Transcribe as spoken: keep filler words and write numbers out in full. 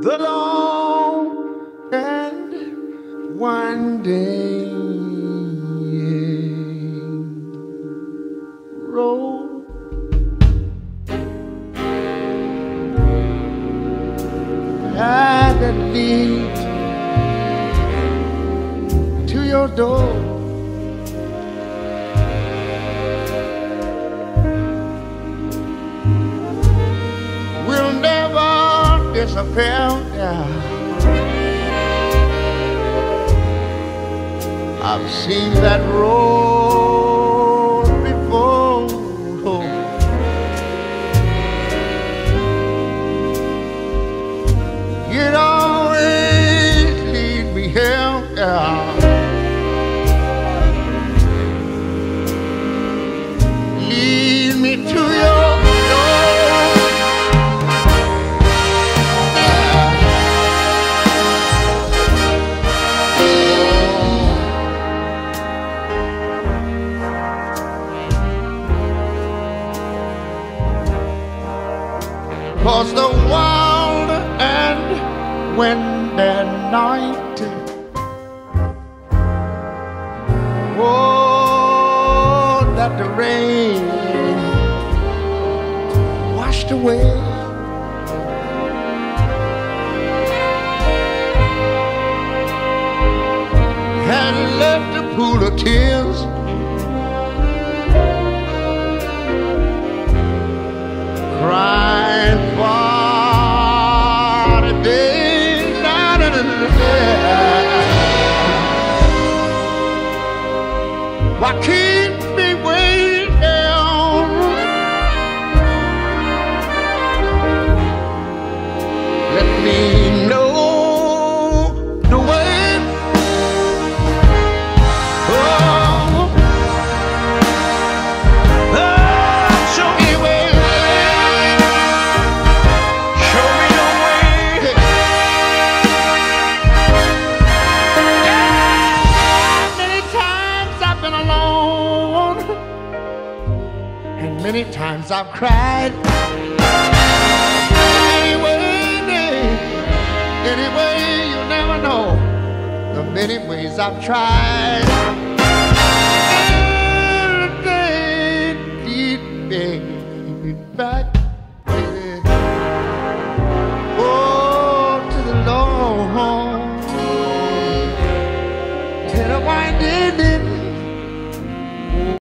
the long and winding road. Path that leads to your door. Will never disappear. Yeah. I've seen that road before. It always leads me here. Yeah. Lead me to your door. Cause the wild and wind and night, oh, that the rain washed away, and left a pool of tears. Crying for the day, na, na, na, na, na. Why keep me waiting down? Let me know the way. Oh, oh, show me the way. Many times I've cried. Anyway, anyway, you never know the many ways I've tried.